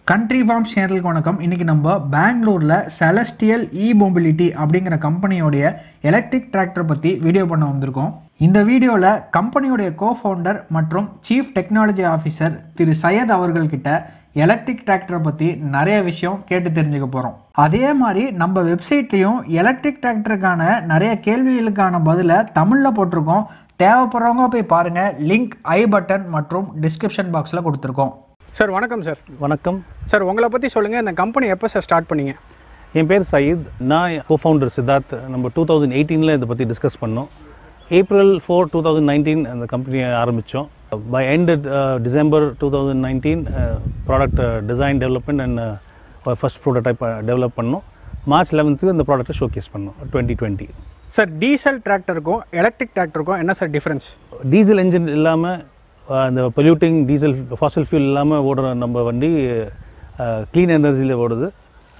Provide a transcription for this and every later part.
Country Farms channel வணக்கம். இன்னைக்கு நம்ம பெங்களூர்ல Cellestial E-mobility அப்படிங்கற கம்பெனியோட எலக்ட்ரிக் டிராக்டர் பத்தி வீடியோ பண்ண வந்திருக்கோம். இந்த வீடியோல கம்பெனியோட கோ-ஃபவுண்டர் மற்றும் சீஃப் டெக்னாலஜி ஆபீசர் திரு சையத் அவர்கள் கிட்ட எலக்ட்ரிக் டிராக்டர் பத்தி நிறைய விஷயம் கேட்டு தெரிஞ்சுக்க போறோம். அதே மாதிரி நம்ம வெப்சைட்லயும் எலக்ட்ரிக் டிராக்டருக்கான நிறைய கேள்விகளுக்கான பதிலை தமிழ்ல போட்டுருக்கோம். தேவைப்படுறவங்க போய் பாருங்க. லிங்க் ஐ பட்டன் மற்றும் டிஸ்கிரிப்ஷன் பாக்ஸ்ல கொடுத்திருக்கோம். சார் வணக்கம் சார். வணக்கம் சார். உங்களை பற்றி சொல்லுங்கள். இந்த கம்பெனி எப்போ சார் ஸ்டார்ட் பண்ணீங்க? என் பேர் சயீத். நான் கோஃபவுண்டர் சித்தார்த். நம்ம 2018 இதை பற்றி டிஸ்கஸ் பண்ணோம். April 4, 2019 அந்த கம்பெனியை ஆரம்பித்தோம். By end December 2019 product design development and first prototype develop பண்ணோம். March 11 இந்த ப்ராடக்ட்டை ஷோகேஸ் பண்ணோம் 2020. சார், டீசல் டிராக்டருக்கும் எலக்ட்ரிக் டிராக்டருக்கும் என்ன சார் டிஃப்ரென்ஸ்? டீசல் என்ஜின் இல்லாமல் அந்த பொல்யூட்டிங் டீசல் ஃபாசில் ஃபியூல் இல்லாமல் ஓடுற நம்ம வண்டி க்ளீன் எனர்ஜியில் ஓடுது.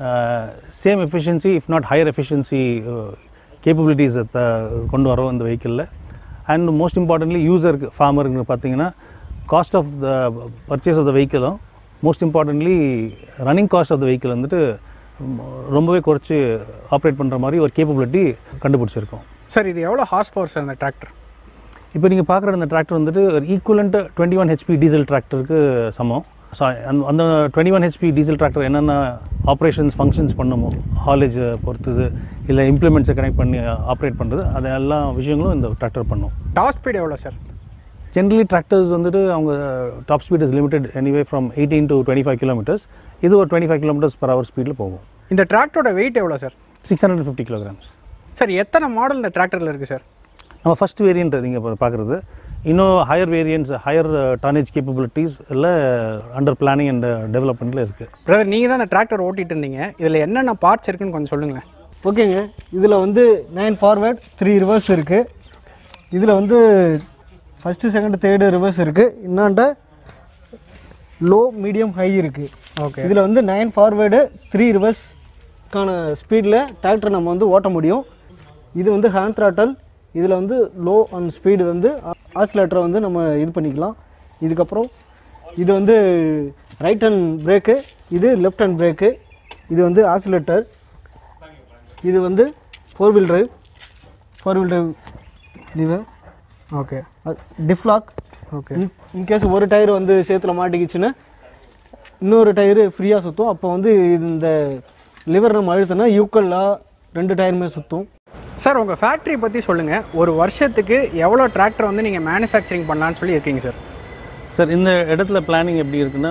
Same efficiency if not higher efficiency கேப்பபிலிட்டிஸை கொண்டு வரோம் இந்த வெஹிக்கிளில். அண்ட் மோஸ்ட் இம்பார்ட்டன்ட்லி யூசருக்கு ஃபார்மருக்கு பார்த்தீங்கன்னா cost of the purchase of the வெஹிக்கிளும் most importantly running cost of the vehicle வந்துட்டு ரொம்பவே குறைச்சி ஆப்ரேட் பண்ணுற மாதிரி ஒரு கேப்பபிலிட்டி கண்டுபிடிச்சிருக்கோம். சார், இது எவ்வளோ ஹார்ஸ் பவர் சார் இந்த டிராக்டர்? இப்போ நீங்கள் பார்க்குற அந்த டிராக்டர் வந்துட்டு ஒரு ஈக்குவலண்ட் 21 HP டீசல் டிராக்டருக்கு சமம். ஸோ அந்த 21 HP டீசல் டிராக்டர் என்னென்ன ஆப்ரேஷன்ஸ் ஃபங்க்ஷன்ஸ் பண்ணுமோ, ஹாலேஜை பொறுத்தது இல்லை இம்ப்ளிமெண்ட்ஸை கனெக்ட் பண்ணி ஆப்ரேட் பண்ணுறது, அது எல்லா விஷயங்களும் இந்த டிராக்டர் பண்ணும். டாப் ஸ்பீட் எவ்வளோ சார்? ஜென்ரலி டிராக்டர்ஸ் வந்துட்டு அவங்க top speed is limited anyway from 18 to 25 kilometers. இது ஒரு 25 km/h ஸ்பீடில் போகும். இந்த டிராக்டரோட வெயிட் எவ்வளோ சார்? 650 kilograms. சார், எத்தனை மாடல் இந்த டிராக்டரில் இருக்குது சார்? நம்ம ஃபஸ்ட் வேரியண்ட் நீங்கள் இப்போ பார்க்குறது. இன்னும் higher variants, higher tonnage capabilities எல்லாம் அண்டர் பிளானிங் அண்ட் டெவலப்மெண்ட்டில் இருக்குது. பிரதர், நீங்கள் தான் இந்த டிராக்டர் ஓட்டிகிட்டு இருந்தீங்க. இதில் என்னென்ன பார்ட்ஸ் இருக்குன்னு கொஞ்சம் சொல்லுங்களேன். ஓகேங்க. இதில் வந்து 9 ஃபார்வேர்ட் 3 ரிவர்ஸ் இருக்குது. இதில் வந்து ஃபஸ்ட்டு செகண்ட் தேர்டு ரிவர்ஸ் இருக்குது. இன்னாண்ட லோ மீடியம் ஹை இருக்குது. ஓகே. இதில் வந்து 9 ஃபார்வேர்டு 3 ரிவர்ஸ்க்கான ஸ்பீடில் டிராக்டர் நம்ம வந்து ஓட்ட முடியும். இது வந்து ஹேண்ட் த்ராட்டல். இதில் வந்து லோ அண்ட் ஸ்பீடு வந்து ஆக்சிலேட்டரை வந்து நம்ம இது பண்ணிக்கலாம். இதுக்கப்புறம் இது வந்து ரைட் ஹேண்ட் பிரேக்கு, இது லெஃப்ட் ஹேண்ட் பிரேக்கு, இது வந்து ஆக்சிலேட்டர், இது வந்து 4 wheel drive lever. Okay. Diff lock. Okay. In case ஒரு டயர் வந்து சேத்துல மாட்டிக்கிச்சுன்னா இன்னொரு டயரு ஃப்ரீயாக சுற்றும். அப்போ வந்து இந்த லிவர் நம்ம அழுத்தினா யூக்கல்லாக 2 டயருமே சுற்றும். சார், உங்கள் ஃபேக்ட்ரி பற்றி சொல்லுங்கள். ஒரு வருஷத்துக்கு எவ்வளோ டிராக்டர் வந்து நீங்கள் மேனுஃபேக்சரிங் பண்ணலான்னு சொல்லி இருக்கீங்க சார்? சார், இந்த இடத்துல பிளானிங் எப்படி இருக்குன்னா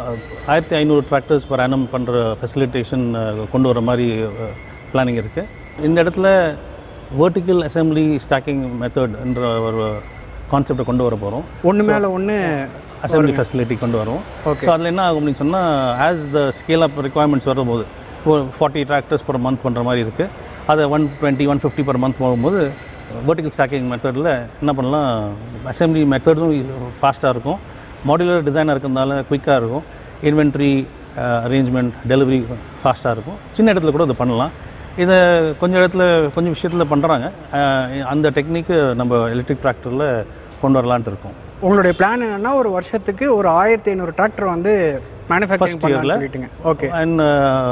1500 டிராக்டர்ஸ் பர் annum பண்ணுற ஃபெசிலிட்டேஷன் கொண்டு வர மாதிரி பிளானிங் இருக்குது. இந்த இடத்துல வெர்டிக்கல் அசம்பிளி ஸ்டாக்கிங் மெத்தட்ன்ற ஒரு கான்செப்டை கொண்டு வர போகிறோம். ஒன்று மேலே ஒன்று அசம்பிளி ஃபெசிலிட்டி கொண்டு வரும். ஓகே. ஸோ அதில் என்ன ஆகும் அப்படின்னு சொன்னால் as the scale of requirements வரும்போது ஒரு 40 டிராக்டர்ஸ் பர் மந்த் பண்ணுற மாதிரி இருக்குது. அதை 120, 150 per month போகும்போது வெர்டிக்கல் ஸ்டாக்கிங் மெத்தடில் என்ன பண்ணலாம், அசம்பிளி மெத்தடும் ஃபாஸ்ட்டாக இருக்கும், மாடுலர் டிசைனாக இருக்கிறதுனால குயிக்காக இருக்கும், இன்வென்ட்ரி அரேஞ்ச்மெண்ட் டெலிவரி ஃபாஸ்ட்டாக இருக்கும். சின்ன இடத்துல கூட இதை பண்ணலாம். இதை கொஞ்சம் விஷயத்தில் பண்ணுறாங்க. அந்த டெக்னிக்கு நம்ம எலக்ட்ரிக் டிராக்டரில் கொண்டு வரலான்ட்டு இருக்கோம். உங்களுடைய பிளான் என்னென்னா ஒரு வருஷத்துக்கு ஒரு 1500 டிராக்டர் வந்து மேனுஃபேக்சரிங் பண்ணலாம்னு. ஓகே. அண்ட்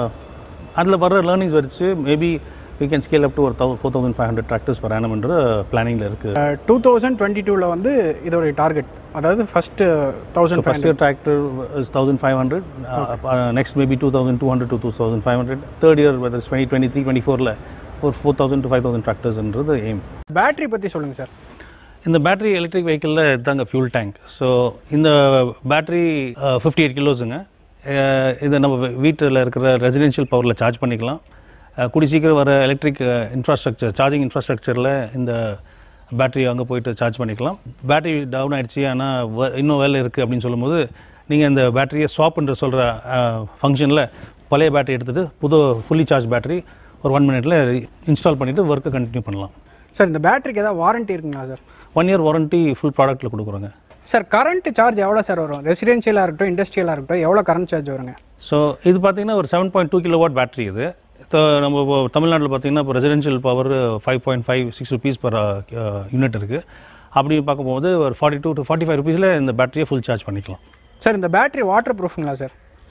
அதில் வர லேர்னிங்ஸ் வச்சு maybe we can scale up to 4500 tractors per annum என்ற பிளானிங்கில் இருக்குது. 2022 வந்து இதோடைய டார்கெட், அதாவது first 1500. First tractor is 1500. Next maybe 2200 to 2500. Third year whether 2023, 2024 ஒரு 4000 to 5000 டிராக்டர்ஸ்ன்றது எய்ம். பேட்டரி பற்றி சொல்லுங்கள் சார். இந்த பேட்டரி எலக்ட்ரிக் வெஹிக்கிளில் இதுதாங்க ஃபியூல் டேங்க். ஸோ இந்த பேட்டரி 58 கிலோஸுங்க. இதை நம்ம வீட்டில் இருக்கிற ரெசிடென்ஷியல் பவரில் சார்ஜ் பண்ணிக்கலாம். கூடி சீக்கிரம் வர எலக்ட்ரிக் இன்ஃப்ராஸ்ட்ரக்சர், சார்ஜிங் இன்ஃப்ராஸ்ட்ரக்சரில் இந்த பேட்டரி அங்கே போய்ட்டு சார்ஜ் பண்ணிக்கலாம். பேட்டரி டவுன் ஆகிடுச்சு ஆனால் இன்னும் வேலை இருக்குது அப்படின்னு சொல்லும்போது நீங்கள் இந்த பேட்டரியை ஸ்வாப்ன்ற சொல்கிற ஃபங்க்ஷனில் பழைய பேட்டரி எடுத்துகிட்டு ஃபுல்லி சார்ஜ் பேட்டரி ஒரு 1 minute இன்ஸ்டால் பண்ணிவிட்டு ஒர்க்கை கண்டினியூ பண்ணலாம். சார், இந்த பேட்டரிக்கு ஏதாவது வாரண்ட்டி இருக்குங்களா சார்? 1 year வாரண்ட்டி ஃபுல் ப்ராடக்ட்டில் கொடுக்குறோங்க. சார், கரண்ட் சார்ஜ் எவ்வளோ சார் வரும்? ரெசிடென்ஷியலாக இருக்கட்டும், இண்டஸ்ட்ரியலாக இருக்கட்டும், எவ்வளோ கரண்ட் சார்ஜ் வருங்க? ஸோ இது பார்த்தீங்கன்னா ஒரு 7.2 kilowatt பேட்டரி. இது நம்ம இப்போ தமிழ்நாட்டில் பார்த்தீங்கன்னா இப்போ residential power 5.56 rupees per unit இருக்குது. அப்படி பார்க்கும்போது ஒரு 42 to 45 rupees இந்த பேட்டரியை ஃபுல் சார்ஜ் பண்ணிக்கலாம். சார், இந்த பேட்டரி வாட்டர் ப்ரூஃபுங்களா sir?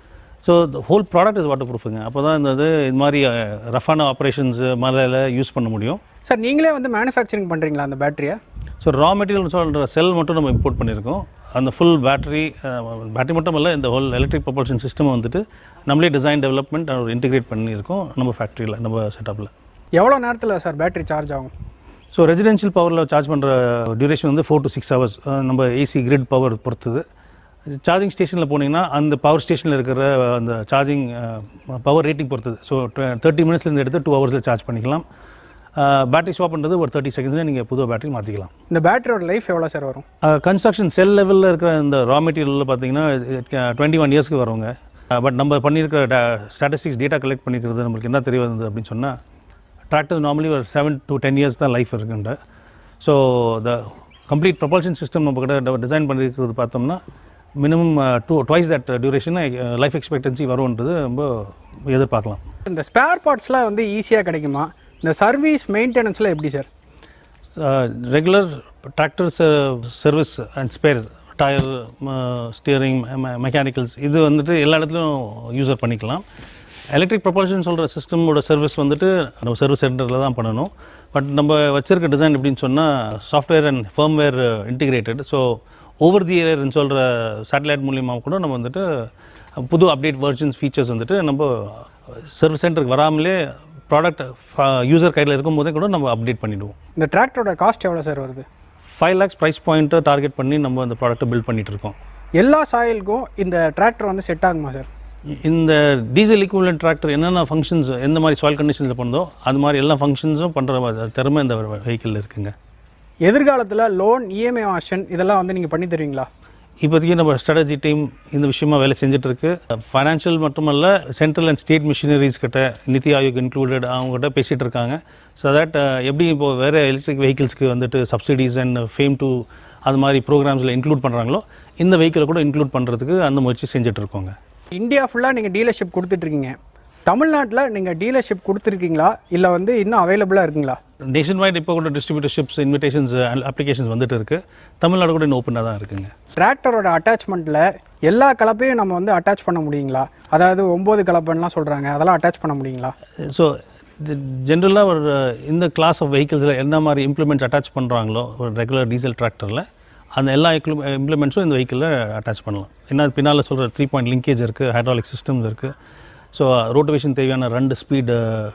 So whole product is water ப்ரூஃபுங்க. அப்போ தான் இது மாதிரி ரஃபான ஆப்ரேஷன்ஸ் மலையில் யூஸ் பண்ண முடியும். சார் நீங்களே வந்து மேனுஃபேக்சரிங் பண்ணுறீங்களா அந்த பேட்டரியை? ஸோ ரா மெட்டீரியல் சொல்கிற செல் மட்டும் நம்ம இம்போர்ட் பண்ணியிருக்கோம். அந்த ஃபுல் பேட்டரி மட்டும் இல்லை, இந்த ஹோல் எலக்ட்ரிக் ப்ரொபல்ஷன் சிஸ்டம் வந்துட்டு நம்மளே டிசைன் டெவலப்மெண்ட் இன்டிகிரேட் பண்ணியிருக்கோம் நம்ம ஃபேக்ட்ரியில், நம்ம செட்டப்பில். எவ்வளோ நேரத்தில் சார் பேட்டரி சார்ஜ் ஆகும்? ஸோ ரெசிடென்ஷியல் பவரில் சார்ஜ் பண்ணுற டியூரேஷன் வந்து 4 to 6 hours நம்ம ஏசி கிரிட் பவர் பொறுத்தது. சார்ஜிங் ஸ்டேஷனில் போனீங்கன்னா அந்த பவர் ஸ்டேஷனில் இருக்கிற அந்த சார்ஜிங் பவர் ரேட்டிங் பொறுத்தது. ஸோ 30 minutesலேருந்து எடுத்து 2 hours சார்ஜ் பண்ணிக்கலாம். பேட்டரி ஸ்வாப் பண்ணுறது ஒரு 30 seconds நீங்கள் புது பேட்டரி மாற்றிக்கலாம். இந்த பேட்டரியோட லைஃப் எவ்வளோ சார் வரும்? கன்ஸ்ட்ரக்ஷன் செல் லெவலில் இருக்கிற இந்த ரா மெட்டீரியலில் பார்த்தீங்கன்னா 21 yearsக்கு வருவாங்க. பட் நம்ம பண்ணியிருக்கிற ஸ்டாட்டிஸ்டிக்ஸ் டேட்டா கலெக்ட் பண்ணிக்கிறது நம்மளுக்கு என்ன தெரிய வந்தது அப்படின்னு சொன்னால், டிராக்டர் நார்மலி ஒரு 7 to 10 years தான் லைஃப் இருக்குன்ற. So the complete propulsion system நம்ம கிட்ட டிசைன் பண்ணியிருக்கிறது பார்த்தோம்னா minimum twice that duration life expectancy வரும்ன்றது ரொம்ப எதிர்பார்க்கலாம். இந்த ஸ்பேர் பார்ட்ஸ்லாம் வந்து ஈஸியாக கிடைக்குமா? இந்த சர்வீஸ் மெயின்டெனன்ஸ்லாம் எப்படி சார்? Regular tractor service and spares, tyre, steering, mechanicals இது வந்துட்டு எல்லா இடத்துலையும் யூஸர் பண்ணிக்கலாம். எலக்ட்ரிக் ப்ரொபல்ஷன் சொல்கிற சிஸ்டமோட சர்வீஸ் வந்துட்டு நம்ம சர்வீஸ் சென்டரில் தான் பண்ணணும். பட் நம்ம வச்சிருக்க டிசைன் எப்படின்னு சொன்னால் software and firmware integrated. So over the ஏர்னு சொல்கிற சேட்டலைட் மூலியமாக கூட நம்ம வந்துட்டு புது அப்டேட் வெர்ஷன்ஸ் ஃபீச்சர்ஸ் வந்துட்டு நம்ம சர்வீஸ் சென்டருக்கு வராமலே ப்ராடக்ட் யூசர் கையில் இருக்கும்போதே கூட நம்ம அப்டேட் பண்ணிவிடுவோம். இந்த டிராக்டரோட காஸ்ட் எவ்வளோ சார் வருது? 5 lakhs ப்ரைஸ் பாயிண்ட்டை டார்கெட் பண்ணி நம்ம அந்த ப்ராடக்ட்டை பில்ட் பண்ணிகிட்டு இருக்கோம். எல்லா சாயிலுக்கும் இந்த டிராக்டர் வந்து செட் ஆகுமா சார்? இந்த டீசல் ஈக்குவலன்ட் டிராக்டர் என்னென்ன ஃபங்க்ஷன்ஸ் எந்த மாதிரி சாயில் கண்டிஷன்ஸில் பண்ணுதோ அது மாதிரி எல்லா ஃபங்க்ஷன்ஸும் பண்ணுற திறமை இந்த வெஹிக்கிளில் இருக்குங்க. எதிர்காலத்தில் லோன், இஎம்ஐ ஆப்ஷன் இதெல்லாம் வந்து நீங்கள் பண்ணி தருவீங்களா? இப்போதைக்கு நம்ம ஸ்ட்ராட்டஜி டீம் இந்த விஷயமா வேலை செஞ்சுட்ருக்கு. ஃபைனான்ஷியல் மட்டுமல்ல, சென்ட்ரல் அண்ட் ஸ்டேட் மிஷினரிஸ் கிட்ட, நிதி ஆயோக் இன்க்ளூடட் அவங்ககிட்ட பேசிகிட்டு இருக்காங்க. ஸோ தட் எப்படி இப்போது வேறு எலக்ட்ரிக் வெஹிக்கிள்ஸ்க்கு வந்துட்டு சப்சிடிஸ் அண்ட் ஃபேம் டூ அது மாதிரி ப்ரோக்ராம்ஸில் இன்க்ளூட் பண்ணுறாங்களோ இந்த வெஹிக்கிளை கூட இன்க்ளூட் பண்ணுறதுக்கு அந்த முயற்சி செஞ்சிட்ருக்கோங்க. இந்தியா ஃபுல்லாக நீங்கள் டீலர்ஷிப் கொடுத்துட்ருக்கீங்க. தமிழ்நாட்டில் நீங்கள் டீலர்ஷிப் கொடுத்துருக்கீங்களா இல்லை வந்து இன்னும் அவைலபிளாக இருக்குங்களா? நேஷன் வைட் இப்போ கூட டிஸ்ட்ரிபியூட்டர்ஷிப்ஸ், இன்விடேஷன்ஸ், அப்ளிகேஷன்ஸ் வந்துட்டு இருக்குது. தமிழ்நாடு கூட இன்னும் ஓப்பனாக தான் இருக்குங்க. டிராக்டரோட அட்டாச்மெண்ட்டில் எல்லா கலப்பையும் நம்ம வந்து அட்டாச் பண்ண முடியுங்களா? அதாவது 9 கலப்பைலாம் சொல்கிறாங்க, அதெல்லாம் அட்டாச் பண்ண முடியுங்களா? ஸோ ஜென்ரலாக ஒரு இந்த கிளாஸ் ஆஃப் வெஹிக்கிள்ஸில் என்ன மாதிரி இம்ப்ளிமெண்ட்ஸ் அட்டாச் பண்ணுறாங்களோ ஒரு ரெகுலர் டீசல் டிராக்டரில் அந்த எல்லா இம்ப்ளிமெண்ட்ஸும் இந்த வெஹிக்கிளில் அட்டாச் பண்ணலாம். என்ன பின்னால் சொல்கிற 3 point லிங்கேஜ் இருக்குது, ஹைட்ராலிக் சிஸ்டம்ஸ் இருக்குது. ஸோ ரோட்டவேஷன் தேவையான 2 ஸ்பீடு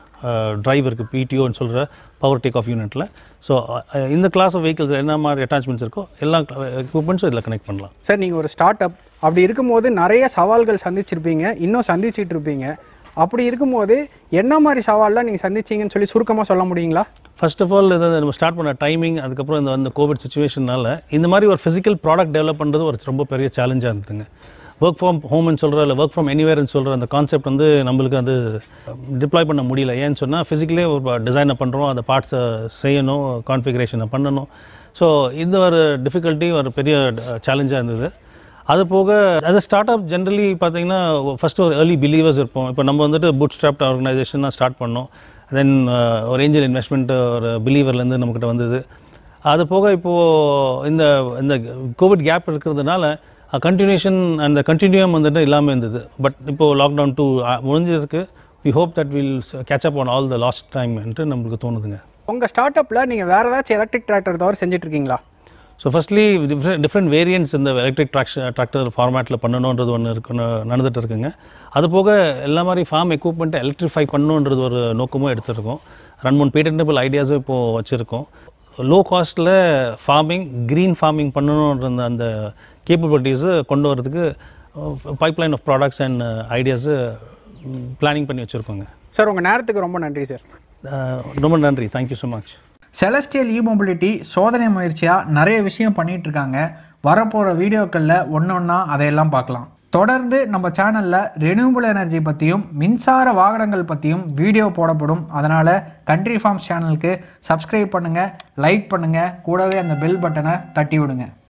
டிரைவ் இருக்குது, பிடிஓன்னு சொல்கிற பவர் டேக் ஆஃப் யூனிட்டில். ஸோ இந்த கிளாஸ் ஆஃப் வெஹிக்கிள்ஸ் என்ன மாதிரி அட்டாச்மெண்ட்ஸ் இருக்கோ எல்லா எக்யூப்மெண்ட்ஸும் இதில் கனெக்ட் பண்ணலாம். சார் நீங்கள் ஒரு ஸ்டார்ட் அப், அப்படி இருக்கும்போது நிறைய சவால்கள் சந்திச்சிருப்பீங்க, இன்னும் சந்திச்சிட்டு இருப்பீங்க. அப்படி இருக்கும்போது என்ன மாதிரி சவால்லாம் நீங்கள் சந்திச்சிங்கன்னு சொல்லி சுருக்கமாக சொல்ல முடியுங்களா? ஃபர்ஸ்ட் ஆஃப் ஆல் இதை நம்ம ஸ்டார்ட் பண்ண டைமிங், அதுக்கப்புறம் இந்த கோவிட் சுச்சுவேஷனால் இந்த மாதிரி ஒரு ஃபிசிக்கல் ப்ராடக்ட் டெவலப் பண்ணுறது ஒரு ரொம்ப பெரிய சேலஞ்சாக இருந்ததுங்க. ஒர்க் ஃப்ரம் ஹோம்னு சொல்கிற இல்லை ஒர்க் ஃப்ரம் எனிவேர்னு சொல்கிற அந்த கான்செப்ட் வந்து நம்மளுக்கு அது டிப்ளாய் பண்ண முடியல. ஏன்னு சொன்னால் ஃபிசிக்கலே ஒரு டிசைனை பண்ணுறோம், அந்த பார்ட்ஸை செய்யணும், கான்ஃபிகரேஷனை பண்ணணும். ஸோ இந்த ஒரு டிஃபிகல்ட்டி ஒரு பெரிய சேலஞ்சாக இருந்தது. அது போக as a start up generally பார்த்தீங்கன்னா ஃபஸ்ட்டு ஒரு ஏர்லி பிலீவர்ஸ் இருப்போம். இப்போ நம்ம வந்துட்டு பூட் ஸ்ட்ராப்ட் ஆர்கனைசேஷனாக ஸ்டார்ட் பண்ணோம். தென் ஒரு ஏஞ்சல் இன்வெஸ்ட்மெண்ட் ஒரு பிலீவர்லேருந்து நம்மக்கிட்ட வந்தது. அது போக இப்போது இந்த கோவிட் கேப் இருக்கிறதுனால கண்டினியூஷன் அந்த கண்டினியூம் வந்துட்டு இல்லாமல் இருந்தது. பட் இப்போது லாக்டவுன் 2 முடிஞ்சிருக்கு. We hope that will catch up on all the last டைம்ன்ட்டு நம்மளுக்கு தோணுதுங்க. உங்கள் ஸ்டார்ட் அப்பில் நீங்கள் வேறு ஏதாச்சும் எலக்ட்ரிக் டிராக்டர் தவிர செஞ்சிட்ருக்கீங்களா? ஸோ ஃபஸ்ட்லி டிஃப்ரெண்ட் வேரியன்ட்ஸ் இந்த எலக்ட்ரிக் டிராக்டர் ஃபார்மேட்டில் பண்ணணுன்றது ஒன்று நடந்துகிட்டு இருக்குங்க. அது போக எல்லா மாதிரி ஃபார்ம் எக்யூப்மெண்ட்டை எலக்ட்ரிஃபை பண்ணணுன்றது ஒரு நோக்கமும் எடுத்துருக்கோம். 2-3 பேட்டன்டபிள் ஐடியாஸும் இப்போது வச்சுருக்கோம். லோ காஸ்ட்டில் ஃபார்மிங், க்ரீன் ஃபார்மிங் பண்ணணுன்ற அந்த கேப்பபிலிட்டிஸு கொண்டு வரதுக்கு பைப்லைன் ஆஃப் ப்ராடக்ட்ஸ் அண்ட் ஐடியாஸு பிளானிங் பண்ணி வச்சுருக்கோங்க. சார் உங்கள் நேரத்துக்கு ரொம்ப நன்றி சார். ரொம்ப நன்றி, thank you so much. Celestial e-mobility சோதனை முயற்சியாக நிறைய விஷயம் பண்ணிகிட்ருக்காங்க. வரப்போகிற வீடியோக்களில் ஒன்றா அதையெல்லாம் பார்க்கலாம். தொடர்ந்து நம்ம சேனலில் ரெனியூபிள் எனர்ஜி பற்றியும் மின்சார வாகனங்கள் பற்றியும் வீடியோ போடப்படும். அதனால் கண்ட்ரி ஃபார்ம்ஸ் சேனலுக்கு சப்ஸ்கிரைப் பண்ணுங்கள், லைக் பண்ணுங்கள், கூடவே அந்த பெல் பட்டனை தட்டி விடுங்க.